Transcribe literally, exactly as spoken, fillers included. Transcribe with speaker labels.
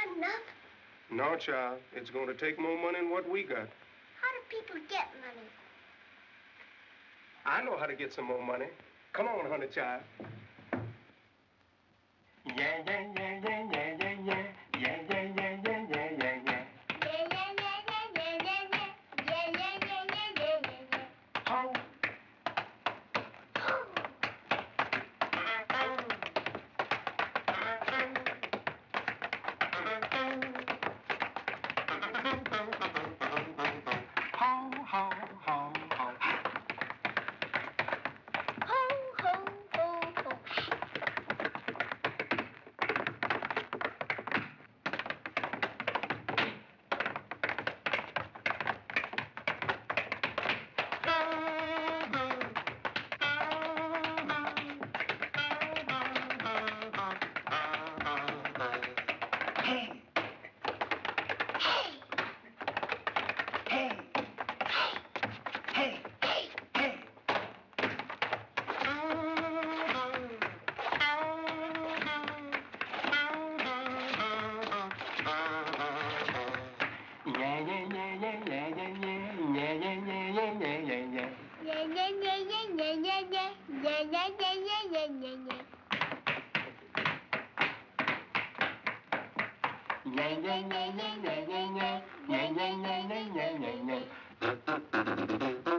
Speaker 1: got enough?
Speaker 2: No, child. It's going to take more money than what we got.
Speaker 1: How do people get money?
Speaker 2: I know how to get some more money. Come on, honey, child. Yeah, yeah, yeah, yeah, yeah, yeah, yeah. Yeah, yeah, yeah, yeah, yeah, yeah, yeah.
Speaker 1: Yeah, yeah, yeah, yeah, yeah, yeah, yeah. Yeah, yeah, yeah, yeah, yeah, yeah, yeah.
Speaker 2: Ho.
Speaker 1: Ho.
Speaker 2: Ho, ho, ho, ho.
Speaker 1: Ho, ho, ho, ho.
Speaker 2: Yeah, yeah, yeah, yeah, yeah, yeah, yeah. Yeah, yeah, yeah, yeah, yeah, yeah, yeah.
Speaker 1: Yeah, yeah, yeah, yeah, yeah, yeah, yeah. Yeah, yeah, yeah, yeah, yeah, yeah, yeah.
Speaker 2: Yeah, yeah, yeah, yeah, yeah, yeah, yeah. Yeah, yeah, yeah, yeah, yeah, yeah, yeah.